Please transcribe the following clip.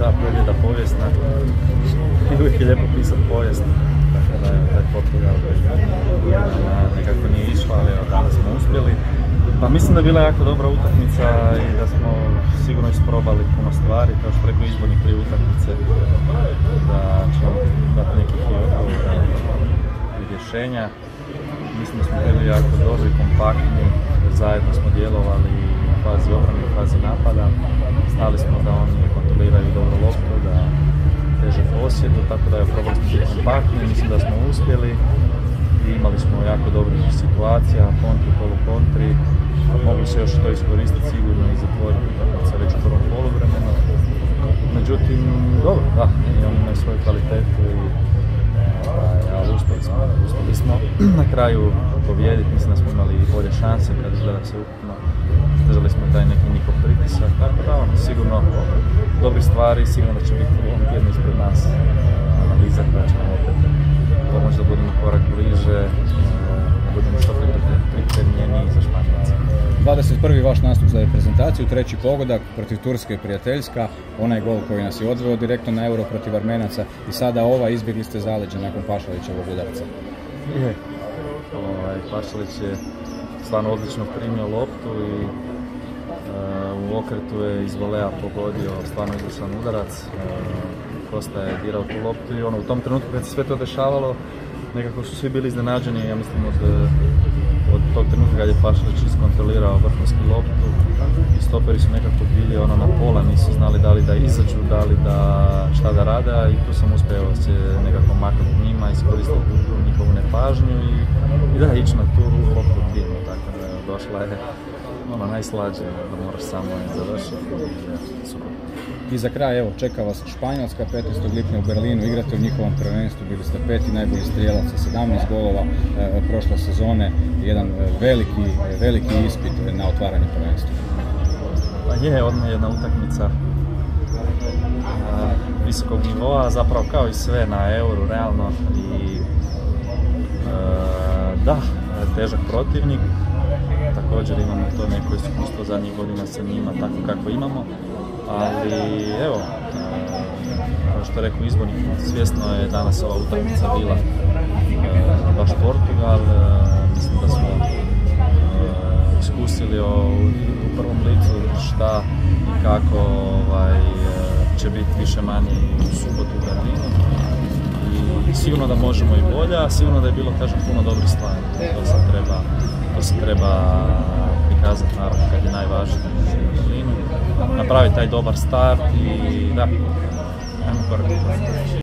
Da, pobjeda povijesna i uvijek je lijepo pisati povijest, tako da je Portugal nekako nije išla, ali danas smo uspjeli. Pa mislim da je bila jako dobra utakmica i da smo sigurno isprobali puno stvari, kao što rekao izbornik prije utakmice, da ćemo dati nekih odgovora i rješenja. Mislim da smo bili jako dobri, kompaktni, zajedno smo djelovali u fazi obrane i u fazi napada. Znali smo da oni kontroliraju dobro loptu, da teže posjedu, tako da je probali smo biti kompaktni, mislim da smo uspjeli. I imali smo jako dobrih situacija, kontri, polukontri, mogli se još to iskoristiti sigurno i zatvoriti se već u prvom poluvremenu. Međutim, dobro, da, oni imaju svoju kvalitetu ali uspjeli smo na kraju pobijediti, mislim da smo imali bolje šanse kad gleda se ukupno. Držali smo taj neki njihov pritisak, tako da sigurno dobri stvari, sigurno će biti u ovom tjednu ispred nas analiza koja će nam opet pomoći da budemo korak bliže, da budemo što pripremljeniji za Španjolce. 21. vaš nastup za reprezentaciju, treći pogodak protiv Turske prijateljska, onaj gol koji nas je odveo direktno na Euro protiv Armenaca i sada izbjegli ste zaleđe nakon Pašalićevog udarca. Pašalić je stvarno odlično primio loptu i u okretu je iz volea pogodio stvarno izvršan udarac. Kosta je dirao tu loptu i u tom trenutku kad se sve to dešavalo, nekako su svi bili iznenađeni, ja mislim od tog trenutka kad je Pašalić iskontrolirao vrhunski loptu i stoperi su nekako bili na pola, nisu znali da li da izađu, da li da šta da rade, i tu sam uspio se nekako maknuti njima, iskoristiti tu njihovu nepažnju i da ići na tu loptu timu, tako da došla je najslađe, da moraš samo završiti i super. I za kraj, evo, čeka vas Španjolska 15. lipnja u Berlinu, igrate u njihovom prvenstvu, bili ste 5. najbolji strijelac sa 17 golova prošle sezone, jedan veliki ispit na otvaranje prvenstva. Pa je, odmah jedna utakmica visokog nivoa, zapravo kao i sve na Euru, realno, i da, težak protivnik. Također imamo to neko iskustvo zadnjih godina sa njima, tako kako imamo, ali evo, kao što je rekao izbornik, svjesno je danas ova utakmica bila baš Portugal. Mislim da smo iskusili u prvom licu šta i kako će biti više manje u subotu u Berlinu. I sigurno da možemo i bolje, a sigurno da je bilo, kažem, puno dobrih stvari. To se treba prikazati, naravno, kad je najvažnije u Berlinu. Napraviti taj dobar start i da, ajmo korak.